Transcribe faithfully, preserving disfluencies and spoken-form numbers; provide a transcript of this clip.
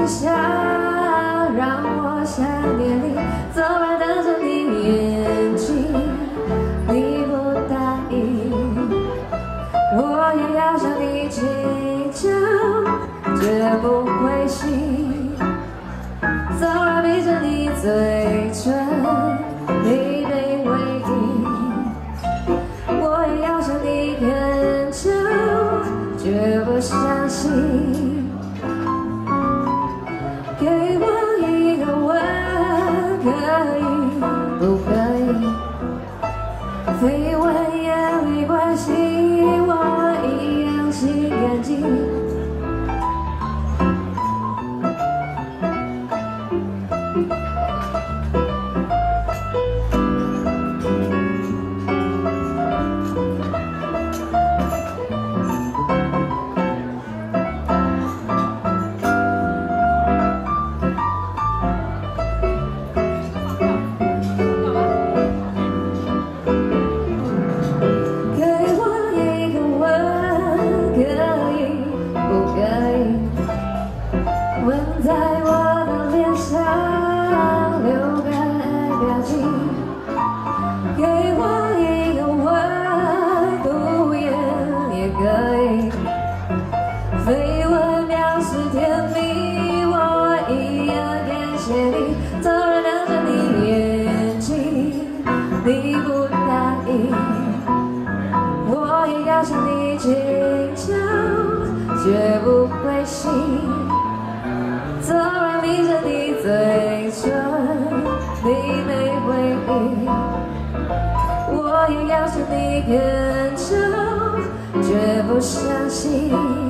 微笑，让我想念你，走吧，等着你眼睛，你不答应，我也要向你请教，绝不灰心。走吧，闭着你嘴唇，你被回应，我也要向你恳求，绝不相信。 给我一个吻，可以不可以？绯闻也没关系，我一样心干净。吻在我的脸上，留个爱表情。给我一个吻，不言也可以。绯闻藐视甜蜜，我一样感谢你。走了等着你眼睛，你不答应，我也要向你请教，绝不灰心。 走吧，闭着你嘴唇，你没回应，我也要向你恳求，绝不相信。